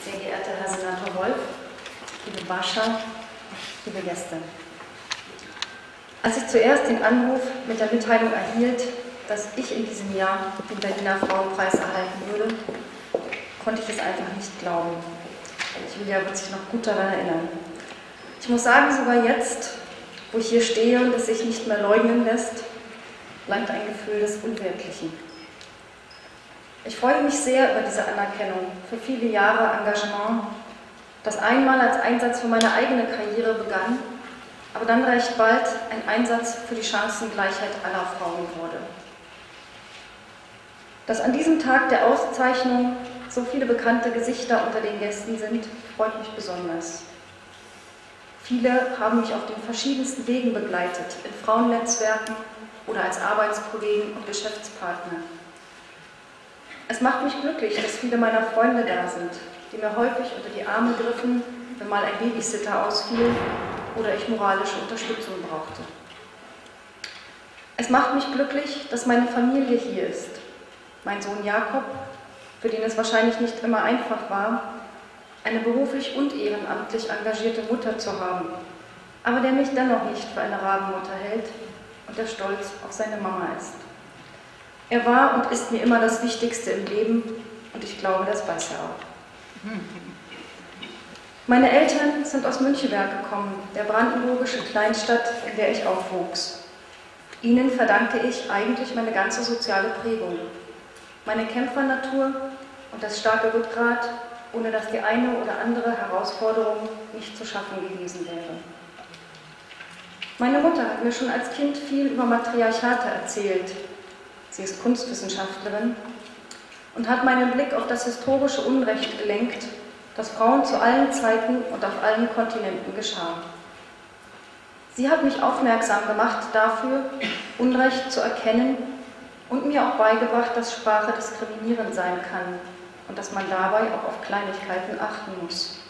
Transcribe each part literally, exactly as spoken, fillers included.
sehr geehrter Herr Senator Wolf, liebe Bascha, liebe Gäste. Als ich zuerst den Anruf mit der Mitteilung erhielt, dass ich in diesem Jahr den Berliner Frauenpreis erhalten würde, konnte ich es einfach nicht glauben. Julia wird sich noch gut daran erinnern. Ich muss sagen, sogar jetzt, wo ich hier stehe und es sich nicht mehr leugnen lässt, bleibt ein Gefühl des Unwirklichen. Ich freue mich sehr über diese Anerkennung für viele Jahre Engagement, das einmal als Einsatz für meine eigene Karriere begann, aber dann recht bald ein Einsatz für die Chancengleichheit aller Frauen wurde. Dass an diesem Tag der Auszeichnung so viele bekannte Gesichter unter den Gästen sind, freut mich besonders. Viele haben mich auf den verschiedensten Wegen begleitet, in Frauennetzwerken oder als Arbeitskollegen und Geschäftspartner. Es macht mich glücklich, dass viele meiner Freunde da sind, die mir häufig unter die Arme griffen, wenn mal ein Babysitter ausfiel oder ich moralische Unterstützung brauchte. Es macht mich glücklich, dass meine Familie hier ist. Mein Sohn Jakob, für den es wahrscheinlich nicht immer einfach war, eine beruflich und ehrenamtlich engagierte Mutter zu haben, aber der mich dennoch nicht für eine Rabenmutter hält und der stolz auf seine Mama ist. Er war und ist mir immer das Wichtigste im Leben und ich glaube, das weiß er auch. Meine Eltern sind aus Müncheberg gekommen, der brandenburgischen Kleinstadt, in der ich aufwuchs. Ihnen verdanke ich eigentlich meine ganze soziale Prägung, meine Kämpfernatur und das starke Rückgrat, ohne dass die eine oder andere Herausforderung nicht zu schaffen gewesen wäre. Meine Mutter hat mir schon als Kind viel über Matriarchate erzählt. Sie ist Kunstwissenschaftlerin und hat meinen Blick auf das historische Unrecht gelenkt, das Frauen zu allen Zeiten und auf allen Kontinenten geschah. Sie hat mich aufmerksam gemacht dafür, Unrecht zu erkennen und mir auch beigebracht, dass Sprache diskriminierend sein kann und dass man dabei auch auf Kleinigkeiten achten muss.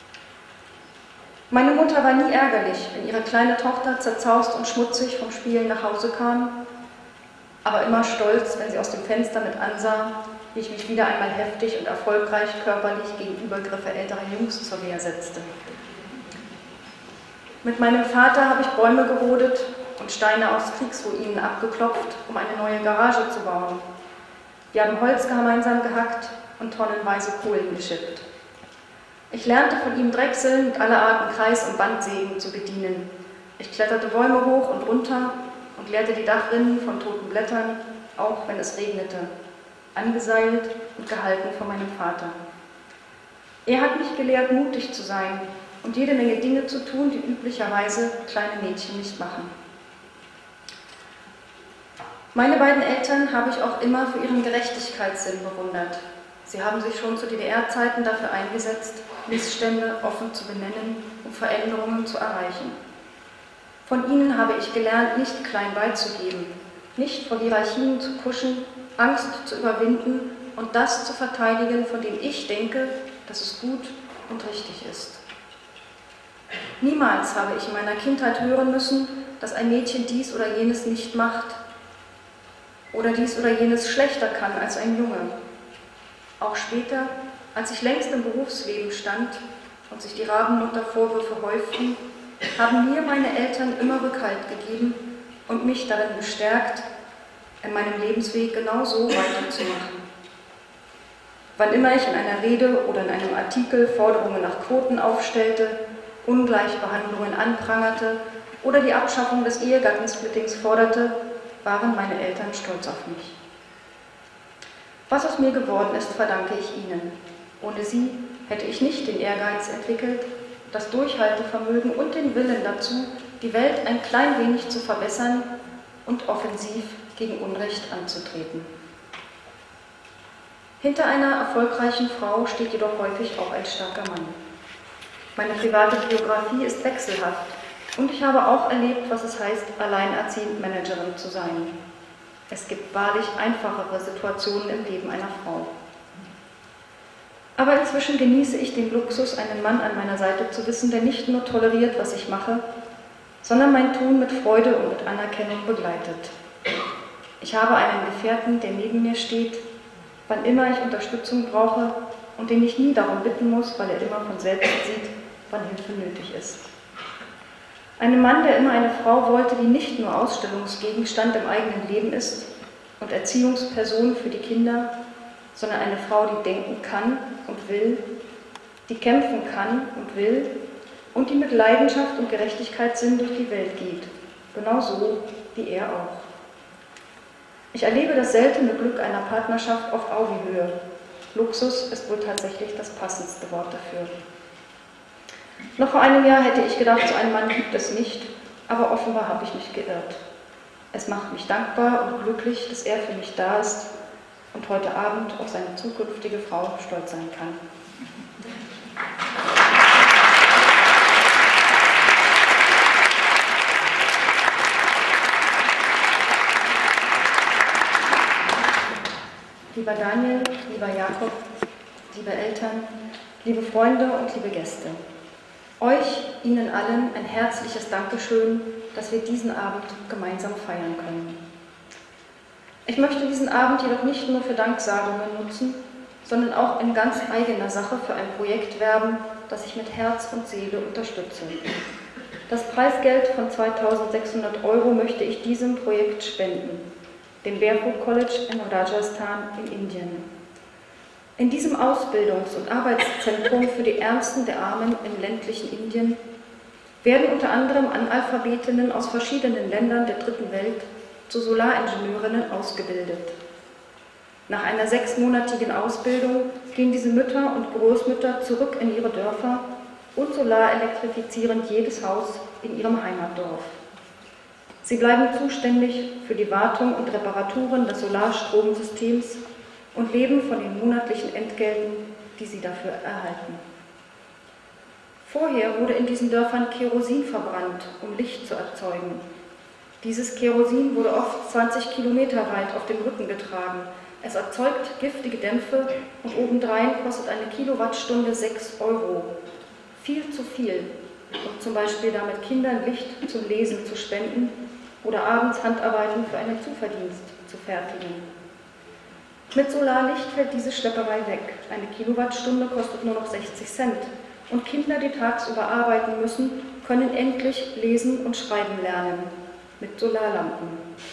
Meine Mutter war nie ärgerlich, wenn ihre kleine Tochter zerzaust und schmutzig vom Spielen nach Hause kam, aber immer stolz, wenn sie aus dem Fenster mit ansah, wie ich mich wieder einmal heftig und erfolgreich körperlich gegen Übergriffe älterer Jungs zur Wehr setzte. Mit meinem Vater habe ich Bäume gerodet und Steine aus Kriegsruinen abgeklopft, um eine neue Garage zu bauen. Wir haben Holz gemeinsam gehackt und tonnenweise Kohlen geschippt. Ich lernte von ihm Drechseln und alle Arten Kreis- und Bandsägen zu bedienen. Ich kletterte Bäume hoch und runter und leerte die Dachrinnen von toten Blättern, auch wenn es regnete, angeseilt und gehalten von meinem Vater. Er hat mich gelehrt, mutig zu sein und jede Menge Dinge zu tun, die üblicherweise kleine Mädchen nicht machen. Meine beiden Eltern habe ich auch immer für ihren Gerechtigkeitssinn bewundert. Sie haben sich schon zu D D R-Zeiten dafür eingesetzt, Missstände offen zu benennen, um Veränderungen zu erreichen. Von ihnen habe ich gelernt, nicht klein beizugeben, nicht vor Hierarchien zu kuschen, Angst zu überwinden und das zu verteidigen, von dem ich denke, dass es gut und richtig ist. Niemals habe ich in meiner Kindheit hören müssen, dass ein Mädchen dies oder jenes nicht macht oder dies oder jenes schlechter kann als ein Junge. Auch später, als ich längst im Berufsleben stand und sich die Rabenmutter-Vorwürfe häuften, haben mir meine Eltern immer Rückhalt gegeben und mich darin bestärkt, in meinem Lebensweg genau so weiterzumachen. Wann immer ich in einer Rede oder in einem Artikel Forderungen nach Quoten aufstellte, Ungleichbehandlungen anprangerte oder die Abschaffung des Ehegattensplittings forderte, waren meine Eltern stolz auf mich. Was aus mir geworden ist, verdanke ich ihnen. Ohne sie hätte ich nicht den Ehrgeiz entwickelt, das Durchhaltevermögen und den Willen dazu, die Welt ein klein wenig zu verbessern und offensiv gegen Unrecht anzutreten. Hinter einer erfolgreichen Frau steht jedoch häufig auch ein starker Mann. Meine private Biografie ist wechselhaft und ich habe auch erlebt, was es heißt, alleinerziehend Managerin zu sein. Es gibt wahrlich einfachere Situationen im Leben einer Frau. Aber inzwischen genieße ich den Luxus, einen Mann an meiner Seite zu wissen, der nicht nur toleriert, was ich mache, sondern mein Tun mit Freude und mit Anerkennung begleitet. Ich habe einen Gefährten, der neben mir steht, wann immer ich Unterstützung brauche und den ich nie darum bitten muss, weil er immer von selbst sieht, wann Hilfe nötig ist. Einen Mann, der immer eine Frau wollte, die nicht nur Ausstellungsgegenstand im eigenen Leben ist und Erziehungsperson für die Kinder, sondern eine Frau, die denken kann und will, die kämpfen kann und will und die mit Leidenschaft und Gerechtigkeitssinn durch die Welt geht, genauso wie er auch. Ich erlebe das seltene Glück einer Partnerschaft auf Augenhöhe. Luxus ist wohl tatsächlich das passendste Wort dafür. Noch vor einem Jahr hätte ich gedacht, so einen Mann gibt es nicht, aber offenbar habe ich mich geirrt. Es macht mich dankbar und glücklich, dass er für mich da ist und heute Abend auf seine zukünftige Frau stolz sein kann. Lieber Daniel, lieber Jakob, liebe Eltern, liebe Freunde und liebe Gäste, euch, Ihnen allen ein herzliches Dankeschön, dass wir diesen Abend gemeinsam feiern können. Ich möchte diesen Abend jedoch nicht nur für Danksagungen nutzen, sondern auch in ganz eigener Sache für ein Projekt werben, das ich mit Herz und Seele unterstütze. Das Preisgeld von zweitausendsechshundert Euro möchte ich diesem Projekt spenden, dem Barefoot College in Rajasthan in Indien. In diesem Ausbildungs- und Arbeitszentrum für die Ärmsten der Armen im ländlichen Indien werden unter anderem Analphabetinnen aus verschiedenen Ländern der dritten Welt zu Solaringenieurinnen ausgebildet. Nach einer sechsmonatigen Ausbildung gehen diese Mütter und Großmütter zurück in ihre Dörfer und solarelektrifizieren jedes Haus in ihrem Heimatdorf. Sie bleiben zuständig für die Wartung und Reparaturen des Solarstromsystems und leben von den monatlichen Entgelten, die sie dafür erhalten. Vorher wurde in diesen Dörfern Kerosin verbrannt, um Licht zu erzeugen. Dieses Kerosin wurde oft zwanzig Kilometer weit auf dem Rücken getragen. Es erzeugt giftige Dämpfe und obendrein kostet eine Kilowattstunde sechs Euro. Viel zu viel, um zum Beispiel damit Kindern Licht zum Lesen zu spenden oder abends Handarbeiten für einen Zuverdienst zu fertigen. Mit Solarlicht fällt diese Schlepperei weg. Eine Kilowattstunde kostet nur noch sechzig Cent. Und Kinder, die tagsüber arbeiten müssen, können endlich lesen und schreiben lernen. Mit Solarlampen.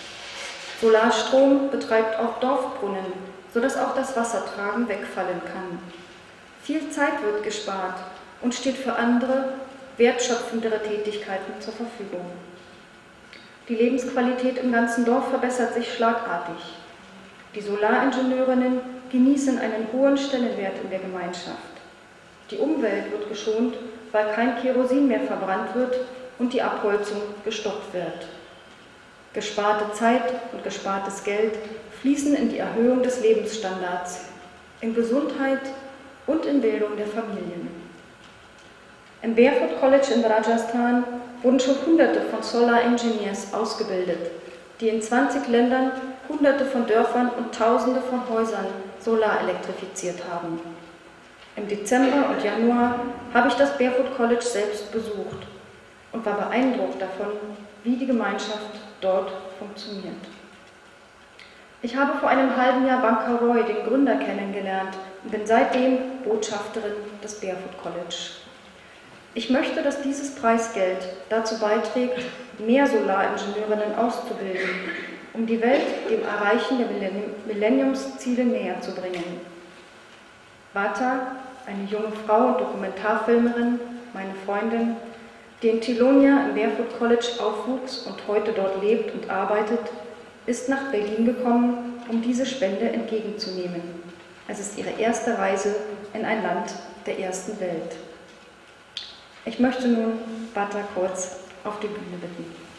Solarstrom betreibt auch Dorfbrunnen, sodass auch das Wassertragen wegfallen kann. Viel Zeit wird gespart und steht für andere, wertschöpfendere Tätigkeiten zur Verfügung. Die Lebensqualität im ganzen Dorf verbessert sich schlagartig. Die Solaringenieurinnen genießen einen hohen Stellenwert in der Gemeinschaft. Die Umwelt wird geschont, weil kein Kerosin mehr verbrannt wird und die Abholzung gestoppt wird. Gesparte Zeit und gespartes Geld fließen in die Erhöhung des Lebensstandards, in Gesundheit und in Bildung der Familien. Im Barefoot College in Rajasthan wurden schon Hunderte von Solar Engineers ausgebildet, die in zwanzig Ländern Hunderte von Dörfern und Tausende von Häusern solar elektrifiziert haben. Im Dezember und Januar habe ich das Barefoot College selbst besucht und war beeindruckt davon, wie die Gemeinschaft dort funktioniert. Ich habe vor einem halben Jahr Banker Roy, den Gründer, kennengelernt und bin seitdem Botschafterin des Barefoot College. Ich möchte, dass dieses Preisgeld dazu beiträgt, mehr Solaringenieurinnen auszubilden, um die Welt dem Erreichen der Millenniumsziele näher zu bringen. Bata, eine junge Frau und Dokumentarfilmerin, meine Freundin, die in Tilonia im Barefoot College aufwuchs und heute dort lebt und arbeitet, ist nach Berlin gekommen, um diese Spende entgegenzunehmen. Es ist ihre erste Reise in ein Land der ersten Welt. Ich möchte nun Bata kurz auf die Bühne bitten.